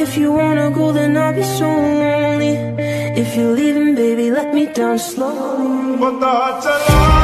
If you wanna go, then I'll be so lonely. If you're leaving, baby, let me down slowly. पता चला